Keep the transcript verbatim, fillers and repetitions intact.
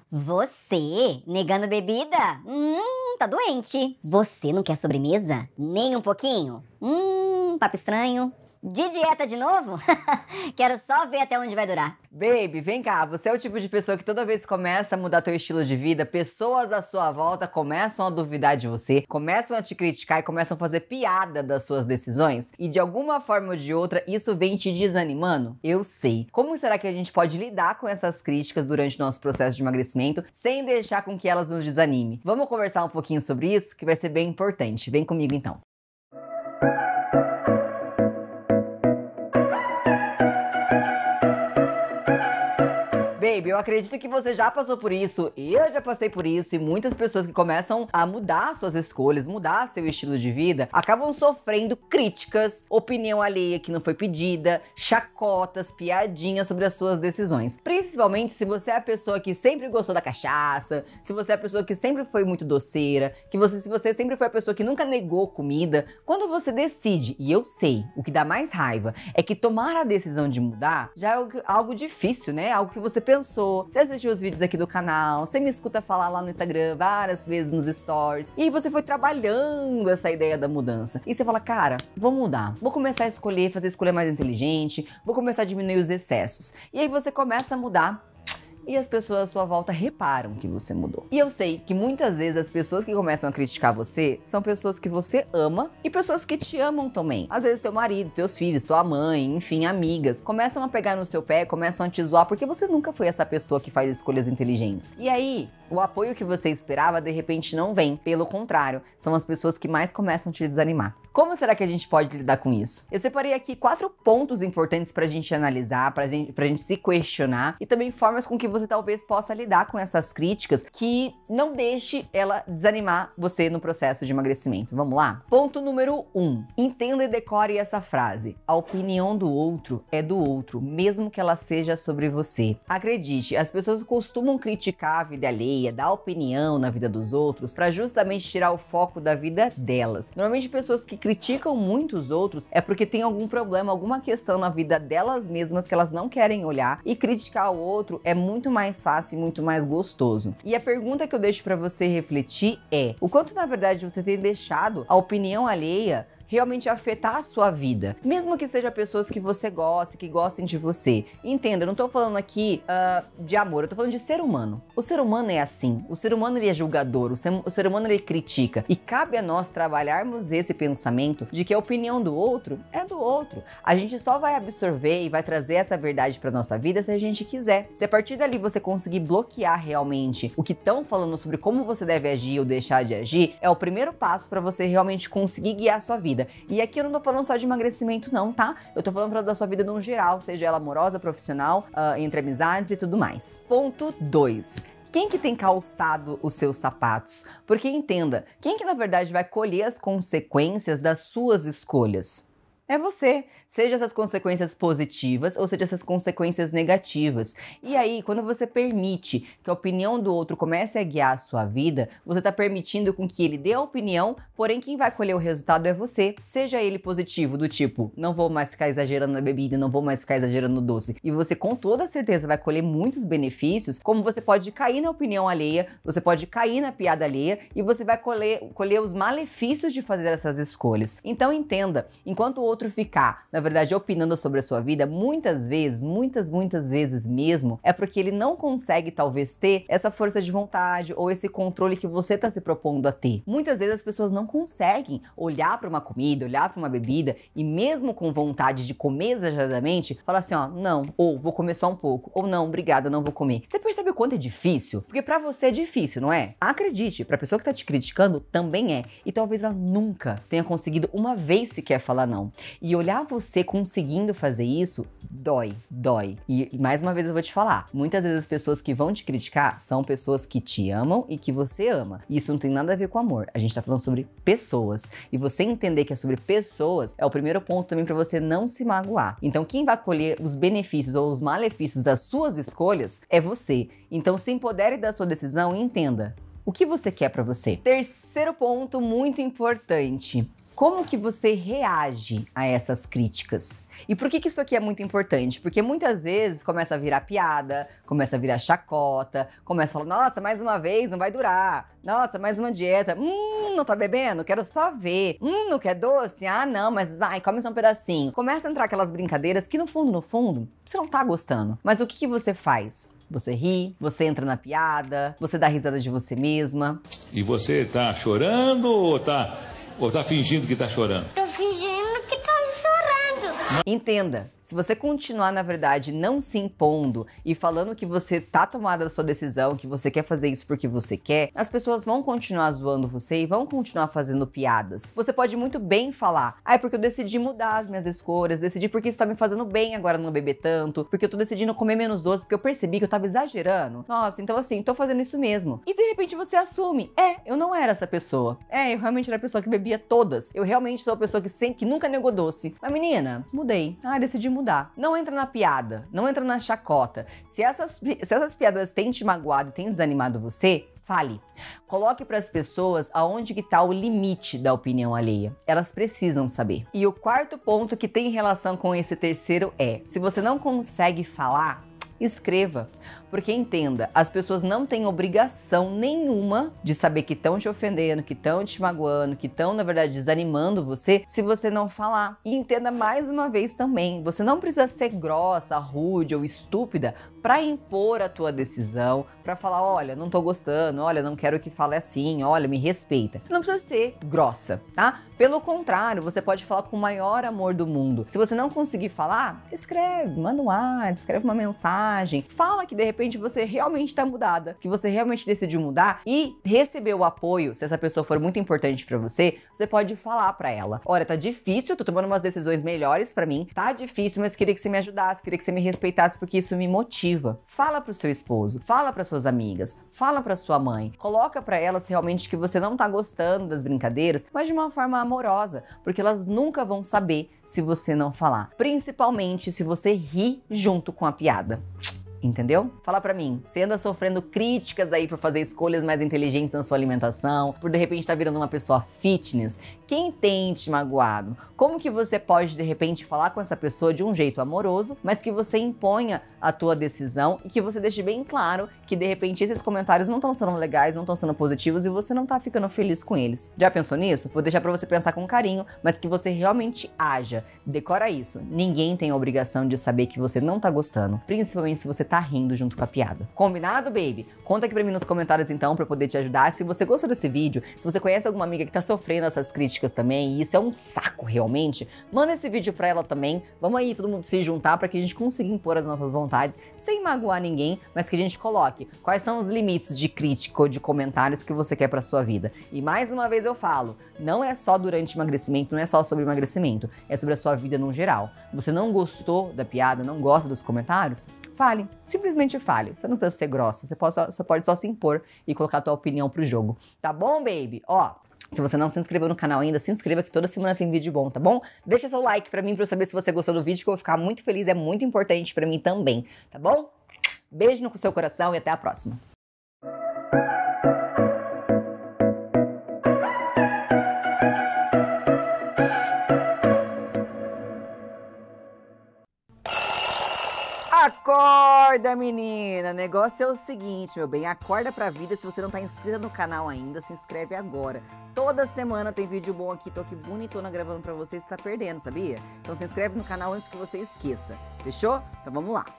Você? Negando bebida? Hum, tá doente. Você não quer sobremesa? Nem um pouquinho? Hum, papo estranho. De dieta de novo? Quero só ver até onde vai durar. Baby, vem cá, você é o tipo de pessoa que toda vez que começa a mudar teu estilo de vida, pessoas à sua volta começam a duvidar de você, começam a te criticar e começam a fazer piada das suas decisões? E de alguma forma ou de outra, isso vem te desanimando? Eu sei. Como será que a gente pode lidar com essas críticas durante o nosso processo de emagrecimento sem deixar com que elas nos desanimem? Vamos conversar um pouquinho sobre isso, que vai ser bem importante. Vem comigo então. Baby, eu acredito que você já passou por isso, eu já passei por isso, e muitas pessoas que começam a mudar suas escolhas, mudar seu estilo de vida, acabam sofrendo críticas, opinião alheia que não foi pedida, chacotas, piadinhas sobre as suas decisões. Principalmente se você é a pessoa que sempre gostou da cachaça, se você é a pessoa que sempre foi muito doceira, que você, se você sempre foi a pessoa que nunca negou comida. Quando você decide, e eu sei, o que dá mais raiva é que tomar a decisão de mudar já é algo, algo difícil, né? Algo que você pensou. Você assistiu os vídeos aqui do canal, você me escuta falar lá no Instagram várias vezes nos stories, e aí você foi trabalhando essa ideia da mudança. E você fala, cara, vou mudar, vou começar a escolher, fazer escolha mais inteligente, vou começar a diminuir os excessos. E aí você começa a mudar. E as pessoas à sua volta reparam que você mudou. E eu sei que muitas vezes as pessoas que começam a criticar você são pessoas que você ama e pessoas que te amam também. Às vezes teu marido, teus filhos, tua mãe, enfim, amigas, começam a pegar no seu pé, começam a te zoar porque você nunca foi essa pessoa que faz escolhas inteligentes. E aí, o apoio que você esperava de repente não vem. Pelo contrário, são as pessoas que mais começam a te desanimar. Como será que a gente pode lidar com isso? Eu separei aqui quatro pontos importantes pra gente analisar, pra gente, pra gente se questionar, e também formas com que você talvez possa lidar com essas críticas que não deixe ela desanimar você no processo de emagrecimento. Vamos lá? Ponto número um. Entenda e decore essa frase. A opinião do outro é do outro, mesmo que ela seja sobre você. Acredite, as pessoas costumam criticar a vida alheia, dar opinião na vida dos outros, pra justamente tirar o foco da vida delas. Normalmente pessoas que criticam muito os outros é porque tem algum problema, alguma questão na vida delas mesmas que elas não querem olhar, e criticar o outro é muito mais fácil e muito mais gostoso. E a pergunta que eu deixo pra você refletir é: o quanto na verdade você tem deixado a opinião alheia realmente afetar a sua vida, mesmo que seja pessoas que você gosta, que gostem de você. Entenda, eu não tô falando aqui uh, de amor, eu tô falando de ser humano. O ser humano é assim, o ser humano ele é julgador, o ser, o ser humano ele critica, e cabe a nós trabalharmos esse pensamento de que a opinião do outro é do outro. A gente só vai absorver e vai trazer essa verdade pra nossa vida se a gente quiser. Se a partir dali você conseguir bloquear realmente o que estão falando sobre como você deve agir ou deixar de agir, é o primeiro passo pra você realmente conseguir guiar a sua vida. E aqui eu não tô falando só de emagrecimento não, tá? Eu tô falando da sua vida no geral, seja ela amorosa, profissional, uh, entre amizades e tudo mais. Ponto dois. Quem que tem calçado os seus sapatos? Porque entenda, quem que na verdade vai colher as consequências das suas escolhas? É você, seja essas consequências positivas ou seja essas consequências negativas. E aí, quando você permite que a opinião do outro comece a guiar a sua vida, você está permitindo com que ele dê a opinião, porém quem vai colher o resultado é você. Seja ele positivo, do tipo, não vou mais ficar exagerando na bebida, não vou mais ficar exagerando no doce, e você com toda certeza vai colher muitos benefícios, como você pode cair na opinião alheia, você pode cair na piada alheia, e você vai colher, colher os malefícios de fazer essas escolhas. Então entenda, enquanto o outro ficar, na verdade, opinando sobre a sua vida, muitas vezes, muitas, muitas vezes mesmo, é porque ele não consegue, talvez, ter essa força de vontade ou esse controle que você está se propondo a ter. Muitas vezes as pessoas não conseguem olhar para uma comida, olhar para uma bebida e mesmo com vontade de comer exageradamente, falar assim, ó, não, ou vou comer só um pouco, ou não, obrigada, não vou comer. Você percebe o quanto é difícil? Porque para você é difícil, não é? Acredite, para a pessoa que tá te criticando, também é. E talvez ela nunca tenha conseguido uma vez sequer falar não. E olhar você conseguindo fazer isso, dói, dói. E mais uma vez eu vou te falar, muitas vezes as pessoas que vão te criticar são pessoas que te amam e que você ama. E isso não tem nada a ver com amor, a gente tá falando sobre pessoas. E você entender que é sobre pessoas é o primeiro ponto também pra você não se magoar. Então quem vai colher os benefícios ou os malefícios das suas escolhas é você. Então se empodere da sua decisão e entenda o que você quer pra você. Terceiro ponto muito importante. Como que você reage a essas críticas? E por que que isso aqui é muito importante? Porque muitas vezes começa a virar piada, começa a virar chacota, começa a falar, nossa, mais uma vez, não vai durar. Nossa, mais uma dieta. Hum, não tá bebendo? Quero só ver. Hum, não quer doce? Ah, não, mas ai, come só um pedacinho. Começa a entrar aquelas brincadeiras que no fundo, no fundo, você não tá gostando. Mas o que que você faz? Você ri, você entra na piada, você dá risada de você mesma. E você tá chorando ou tá, ou tá fingindo que tá chorando? Tô fingindo que tô chorando. Entenda, se você continuar, na verdade, não se impondo e falando que você tá tomada da sua decisão, que você quer fazer isso porque você quer, as pessoas vão continuar zoando você e vão continuar fazendo piadas. Você pode muito bem falar, ah, é porque eu decidi mudar as minhas escolhas, decidi porque isso tá me fazendo bem agora não beber tanto, porque eu tô decidindo comer menos doce, porque eu percebi que eu tava exagerando. Nossa, então assim, tô fazendo isso mesmo. E de repente você assume, é, eu não era essa pessoa. É, eu realmente era a pessoa que bebia todas. Eu realmente sou a pessoa que, sempre, que nunca negou doce. Mas menina, mudei. Ah, decidi mudar. Mudar. Não entra na piada, não entra na chacota. Se essas, se essas piadas têm te magoado e têm desanimado você, fale. Coloque para as pessoas aonde que tá o limite da opinião alheia. Elas precisam saber. E o quarto ponto que tem relação com esse terceiro é, se você não consegue falar, escreva. Porque entenda, as pessoas não têm obrigação nenhuma de saber que estão te ofendendo, que estão te magoando, que estão, na verdade, desanimando você, se você não falar. E entenda mais uma vez também, você não precisa ser grossa, rude ou estúpida para impor a tua decisão, para falar, olha, não tô gostando, olha, não quero que fale assim, olha, me respeita. Você não precisa ser grossa, tá? Pelo contrário, você pode falar com o maior amor do mundo. Se você não conseguir falar, escreve, manda um ar, escreve uma mensagem, fala que de repente você realmente tá mudada, que você realmente decidiu mudar e receber o apoio, se essa pessoa for muito importante pra você, você pode falar pra ela, olha, tá difícil, tô tomando umas decisões melhores pra mim, tá difícil, mas queria que você me ajudasse, queria que você me respeitasse, porque isso me motiva. Fala pro seu esposo, fala pras suas amigas, fala pra sua mãe, coloca pra elas realmente que você não tá gostando das brincadeiras, mas de uma forma amorosa, porque elas nunca vão saber se você não falar, principalmente se você ri junto com a piada. Entendeu? Fala pra mim, você anda sofrendo críticas aí por fazer escolhas mais inteligentes na sua alimentação, por de repente estar virando uma pessoa fitness? Quem tem te magoado? Como que você pode de repente falar com essa pessoa de um jeito amoroso, mas que você imponha a tua decisão e que você deixe bem claro que de repente esses comentários não estão sendo legais, não estão sendo positivos e você não tá ficando feliz com eles? Já pensou nisso? Vou deixar pra você pensar com carinho, mas que você realmente haja. Decora isso. Ninguém tem a obrigação de saber que você não tá gostando, principalmente se você tá rindo junto com a piada. Combinado, baby? Conta aqui pra mim nos comentários então pra eu poder te ajudar. Se você gostou desse vídeo, se você conhece alguma amiga que tá sofrendo essas críticas também, e isso é um saco realmente, manda esse vídeo pra ela também. Vamos aí todo mundo se juntar pra que a gente consiga impor as nossas vontades sem magoar ninguém, mas que a gente coloque quais são os limites de crítica ou de comentários que você quer pra sua vida. E mais uma vez eu falo, não é só durante emagrecimento, não é só sobre emagrecimento, é sobre a sua vida no geral. Você não gostou da piada, não gosta dos comentários? Fale, simplesmente fale. Você não precisa ser grossa, você pode só, você pode só se impor e colocar a tua opinião pro jogo. Tá bom, baby? Ó, se você não se inscreveu no canal ainda, se inscreva que toda semana tem vídeo bom, tá bom? Deixa seu like pra mim, pra eu saber se você gostou do vídeo, que eu vou ficar muito feliz, é muito importante pra mim também, tá bom? Beijo no seu coração e até a próxima. Acorda, menina! O negócio é o seguinte, meu bem, acorda pra vida. Se você não tá inscrita no canal ainda, se inscreve agora. Toda semana tem vídeo bom aqui, tô aqui bonitona gravando pra você, você tá perdendo, sabia? Então se inscreve no canal antes que você esqueça, fechou? Então vamos lá!